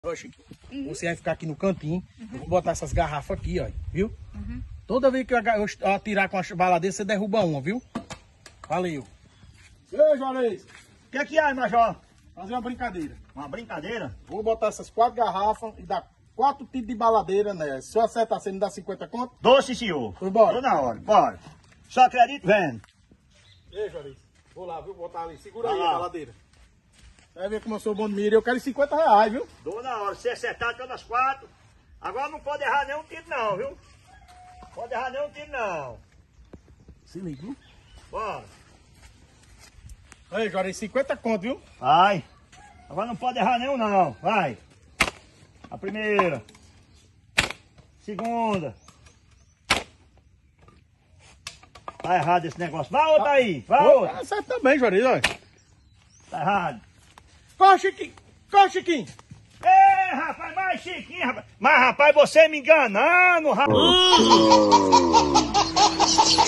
Oxe, você vai ficar aqui no cantinho. Eu vou botar essas garrafas aqui, ó, viu? Toda vez que eu atirar com a baladeira, você derruba uma, viu? Valeu. Ei, Juarez, O que é que há, Major? fazer uma brincadeira. Uma brincadeira? Vou botar essas 4 garrafas e dar 4 tipos de baladeira nessa. Se eu acertar, você me dá 50 conto? Doce, senhor. Foi embora. Tô na hora, bora. Só acredito vendo. Ei, Juarez, vou lá, viu? Botar ali. Segura Vai aí lá. a baladeira. Vai ver como eu sou bom de mira. Eu quero 50 reais, viu? Tô na hora. Se acertar todas as 4. Agora não pode errar nenhum tiro não, viu? Pode errar nenhum tiro não. Se liga, viu? Bora. Ei, Juarez, 50 conto, viu? Vai. Agora não pode errar nenhum não. Vai. A primeira. Segunda. Tá errado esse negócio. Vai outra aí. Vai outra. Acerta também, Juarez, olha. Tá errado. Corre, Chiquinho! Corre, Chiquinho! Ei, rapaz, mais Chiquinho, rapaz. Mas, rapaz, você me enganando, rapaz.